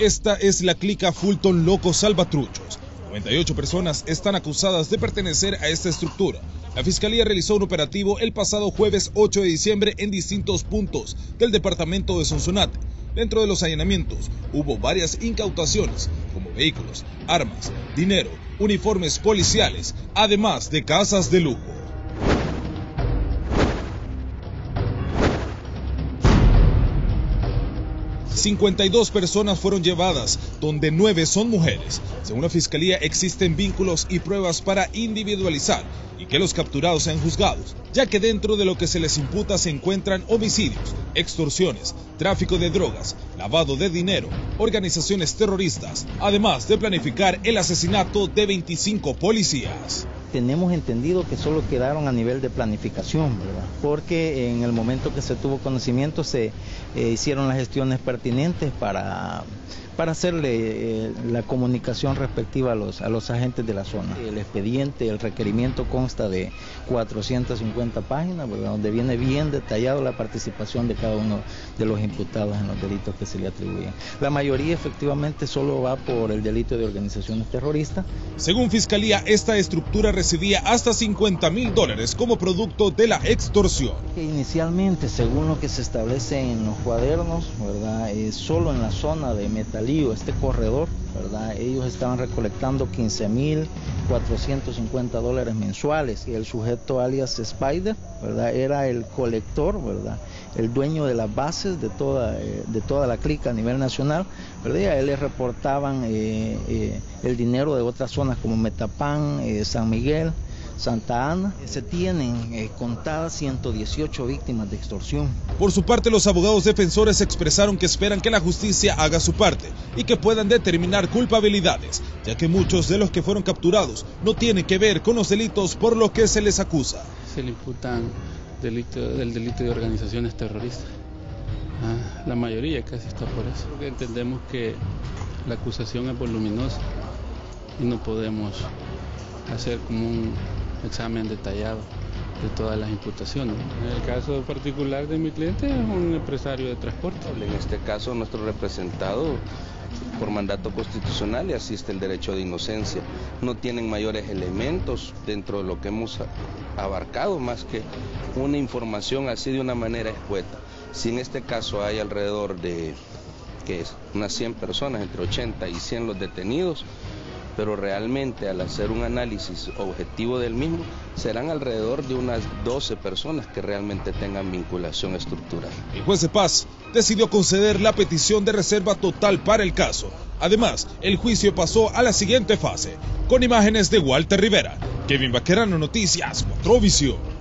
Esta es la clica Fulton Locos Salvatruchos. 98 personas están acusadas de pertenecer a esta estructura. La Fiscalía realizó un operativo el pasado jueves 8 de diciembre en distintos puntos del departamento de Sonsonate. Dentro de los allanamientos hubo varias incautaciones, como vehículos, armas, dinero, uniformes policiales, además de casas de lujo. 52 personas fueron llevadas, donde 9 son mujeres. Según la Fiscalía, existen vínculos y pruebas para individualizar y que los capturados sean juzgados, ya que dentro de lo que se les imputa se encuentran homicidios, extorsiones, tráfico de drogas, lavado de dinero, organizaciones terroristas, además de planificar el asesinato de 25 policías. Tenemos entendido que solo quedaron a nivel de planificación, ¿verdad? Porque en el momento que se tuvo conocimiento se hicieron las gestiones pertinentes para hacerle la comunicación respectiva a los agentes de la zona. El expediente, el requerimiento consta de 450 páginas, ¿verdad? Donde viene bien detallado la participación de cada uno de los imputados en los delitos que se le atribuyen. La mayoría efectivamente solo va por el delito de organizaciones terroristas. Según Fiscalía, esta estructura recibía hasta $50,000 como producto de la extorsión. Inicialmente, según lo que se establece en los cuadernos, ¿verdad? Solo en la zona de Metalío, este corredor, ¿verdad? Ellos estaban recolectando $15,450 mensuales. Y el sujeto alias Spider, ¿verdad? Era el colector, ¿verdad? El dueño de las bases de toda la clica a nivel nacional, ¿verdad? Y a él le reportaban el dinero de otras zonas como Metapán, San Miguel, Santa Ana. Se tienen contadas 118 víctimas de extorsión. Por su parte, los abogados defensores expresaron que esperan que la justicia haga su parte y que puedan determinar culpabilidades, ya que muchos de los que fueron capturados no tienen que ver con los delitos por los que se les acusa. Se le imputan del delito de organizaciones terroristas. La mayoría casi está por eso. Porque entendemos que la acusación es voluminosa y no podemos hacer como un examen detallado de todas las imputaciones. En el caso particular de mi cliente es un empresario de transporte. En este caso nuestro representado por mandato constitucional y asiste el derecho de inocencia. No tienen mayores elementos dentro de lo que hemos abarcado más que una información así de una manera escueta. Si en este caso hay alrededor de unas 100 personas, entre 80 y 100 los detenidos, pero realmente al hacer un análisis objetivo del mismo, serán alrededor de unas 12 personas que realmente tengan vinculación estructural. El juez de paz decidió conceder la petición de reserva total para el caso. Además, el juicio pasó a la siguiente fase. Con imágenes de Walter Rivera, Kevin Baquerano, Noticias 4 Visión.